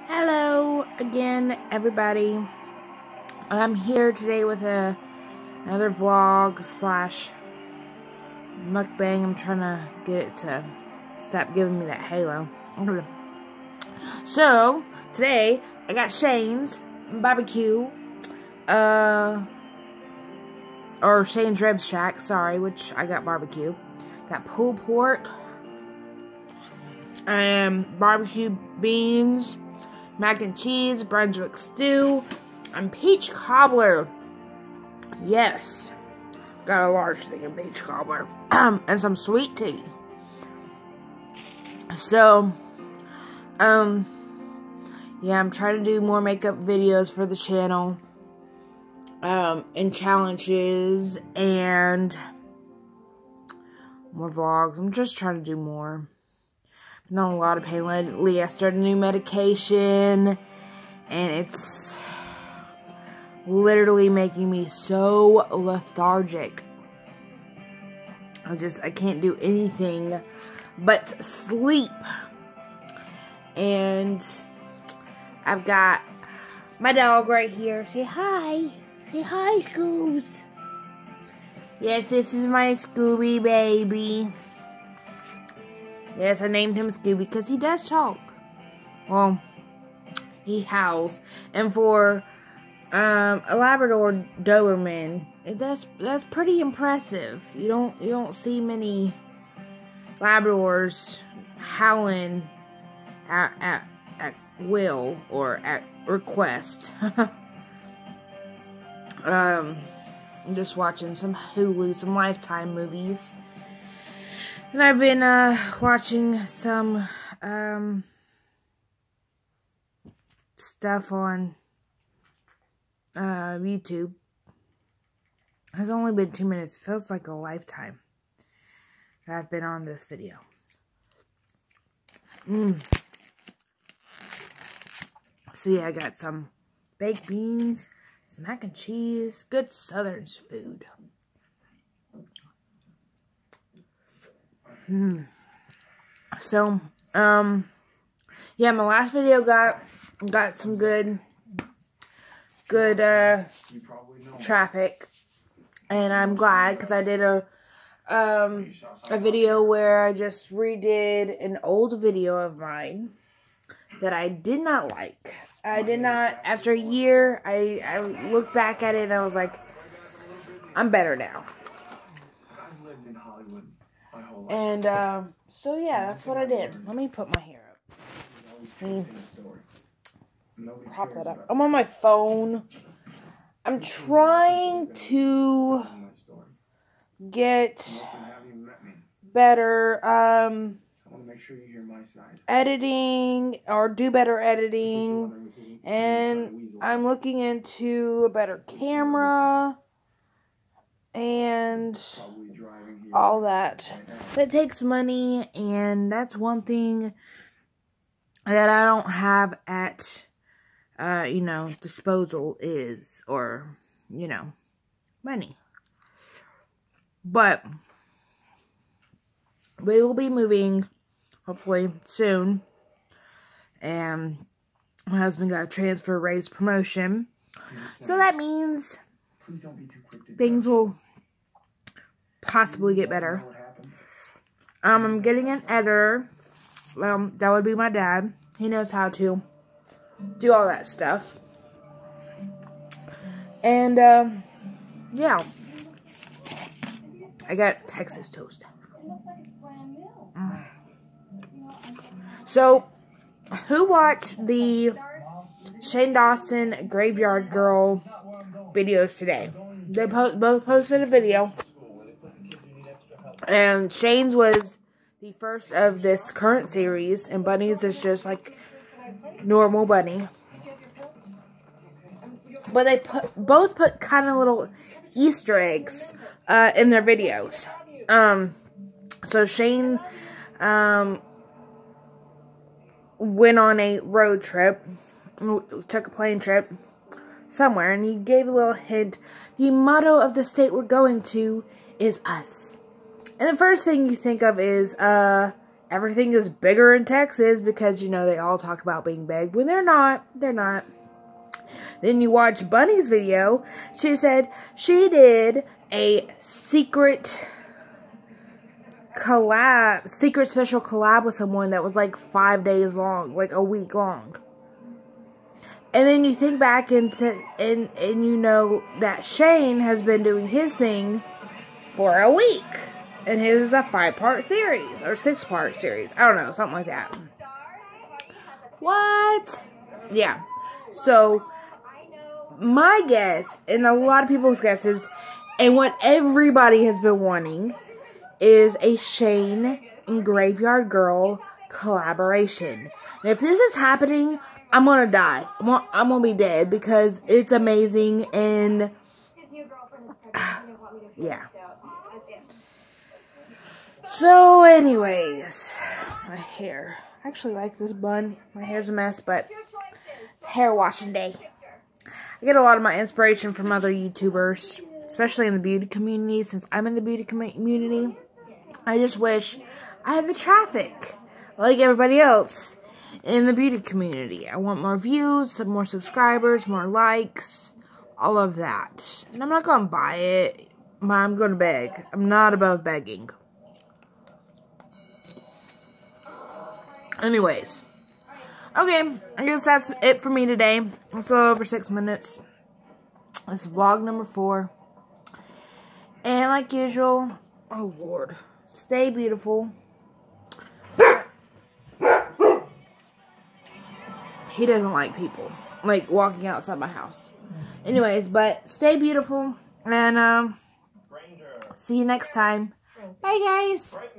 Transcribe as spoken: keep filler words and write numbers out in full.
Hello again, everybody. I'm here today with a another vlog slash mukbang. I'm trying to get it to stop giving me that halo. So today I got Shane's barbecue, uh, or Shane's Rib Shack. Sorry, which I got barbecue. Got pulled pork, um, barbecue beans, mac and cheese, Brunswick stew, and peach cobbler. Yes, got a large thing of peach cobbler, um, and some sweet tea. So, um, yeah, I'm trying to do more makeup videos for the channel, um, and challenges, and more vlogs. I'm just trying to do more. Been on a lot of pain lately. I started a new medication, and it's literally making me so lethargic. I just, I can't do anything but sleep. And I've got my dog right here. Say hi. Say hi, Scoobs. Yes, this is my Scooby baby. Yes, I named him Scooby because he does talk. Well, he howls. And for um, a Labrador Doberman, it does, that's pretty impressive. You don't you don't see many Labradors howling at at, at will or at request. um, I'm just watching some Hulu, some Lifetime movies. And I've been uh, watching some um, stuff on uh, YouTube. It has only been two minutes. It feels like a lifetime that I've been on this video. Mm. So yeah, I got some baked beans, some mac and cheese, good Southern food. Hmm. So, um, yeah, my last video got got some good, good uh, traffic, and I'm glad because I did a um a video where I just redid an old video of mine that I did not like. I did not. After a year, I I looked back at it and I was like, I'm better now. And, um, so yeah, that's what I did. Let me put my hair up. Let me pop that up. I'm on my phone. I'm trying to get better, um, editing, or do better editing, and I'm looking into a better camera, and all that. But it takes money, and that's one thing that I don't have at, uh, you know, disposal is, or, you know, money. But we will be moving, hopefully, soon. And my husband got a transfer, raise, promotion. So that means things will possibly get better. Um, I'm getting an editor. Well, that would be my dad. He knows how to do all that stuff. And, um, yeah. I got Texas toast. Mm. So, who watched the Shane Dawson Graveyard Girl videos today? They po both posted a video. And Shane's was the first of this current series, and Bunny's is just like normal Bunny. But they put both put kind of little Easter eggs uh, in their videos. Um, so Shane um, went on a road trip, took a plane trip somewhere, and he gave a little hint. The motto of the state we're going to is us. And the first thing you think of is, uh, everything is bigger in Texas because, you know, they all talk about being big when they're not. They're not. Then you watch Bunny's video. She said she did a secret collab, secret special collab with someone that was like five days long, like a week long. And then you think back and, and, and you know that Shane has been doing his thing for a week. And his is a five-part series, or six-part series. I don't know, something like that. What? Yeah. So, my guess, and a lot of people's guesses, and what everybody has been wanting, is a Shane and Graveyard Girl collaboration. And if this is happening, I'm gonna die. I'm gonna, I'm gonna be dead because it's amazing and yeah. So, anyways, my hair. I actually like this bun. My hair's a mess, but it's hair washing day. I get a lot of my inspiration from other YouTubers, especially in the beauty community. Since I'm in the beauty community, I just wish I had the traffic like everybody else in the beauty community. I want more views, some more subscribers, more likes, all of that. And I'm not going to buy it. I'm going to beg. I'm not above begging. Anyways. Okay, I guess that's it for me today. It's a little over six minutes. This is vlog number four. And like usual, oh Lord, stay beautiful. He doesn't like people, like, walking outside my house. Anyways, but stay beautiful, and, um, see you next time. Bye, guys.